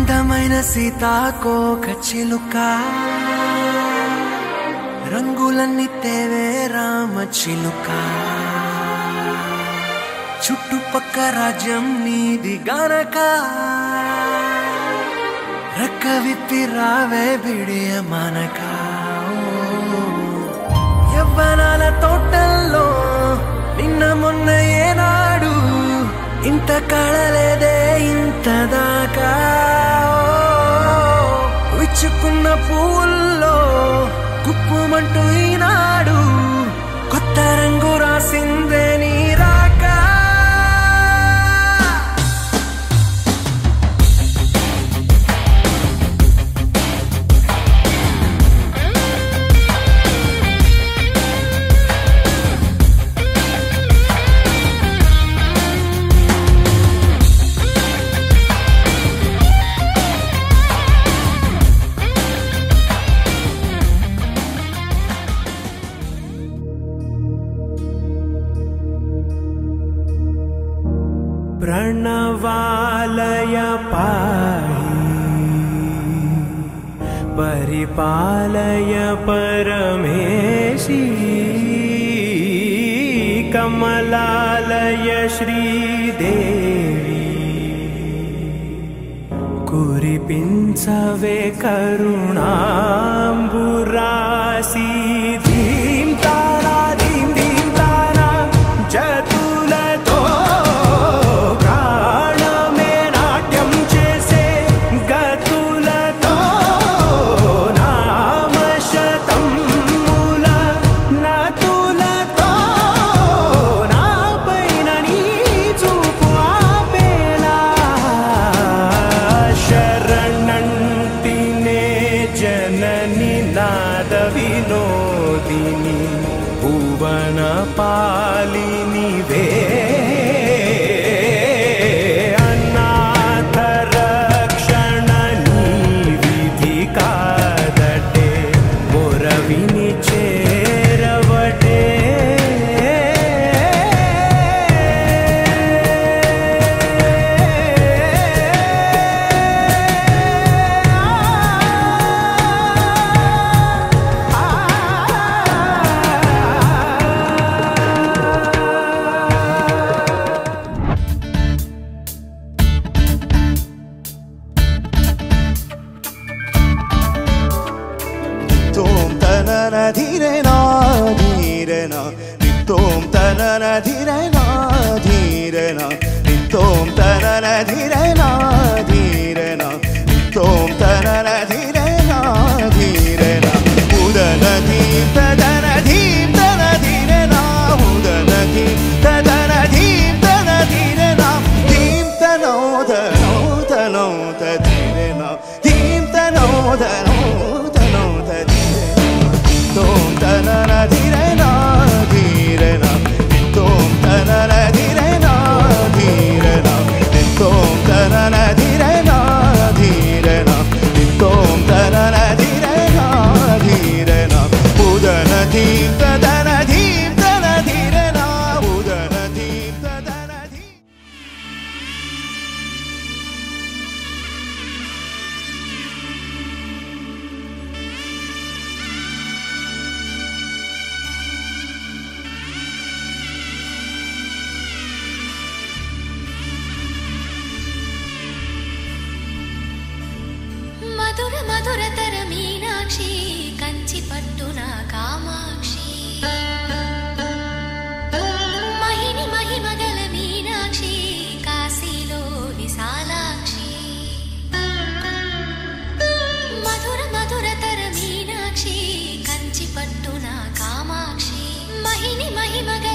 అందమైన సీతాకోక చిలుక రంగులన్నీ తేవే రామ చిలుక చుట్టుపక్క రాజ్యం నీది గనక రెక్క విప్పి రావే బిడియ మనక యవ్వనాల తోటల్లో నిన్న మొన్న ఏనాడు ఇంత కళలేదే ఇంత దాకా విచ్చుకున్న పూల్లో కుప్పుమంటూ ఈనాడు కొత్త రంగు రాసిందే నీ రాక प्रणवालय पाहि परिपालय परमेशी कमलालय श्रीदेवी कुरिपिंचवे करुणांबुरासी धीम तारा धीम धीम तारा जतुलतो विनोदिनी भुवन पालिनी वे अनाथ रक्षणनी विधि कादटे मोरविनी चेरवटे धीरेना धीरेना नित्तोम तनना धीरेना धीरेना नित्तोम तनना धीरेना धीरेना नित्तोम तनना धीरेना धीरेना उदन धीम तदन धीम तन धीरेना उदन धीम तदन धीम तन धीरेना धीम तनो धनो तनो धीरेना धीम तनो धनो तनो तोम तनना धीरेना धीरेना तोम तनना धीरेना धीरेना तोम तनना धीरेना धीरेना तोम तनना धीरेना धीरेना उदन धीम तदन धीम तन धीरेना उदन धीम तदन धीम मधुर मधुरतर मीनाक्षी कंची पट्टुना कामाक्षी महिनि महिमगल मीनाक्षी काशीलो विशालाक्षी मधुर मधुरतर मीनाक्षी कंची पट्टुना कामाक्षी महिनि महिमगल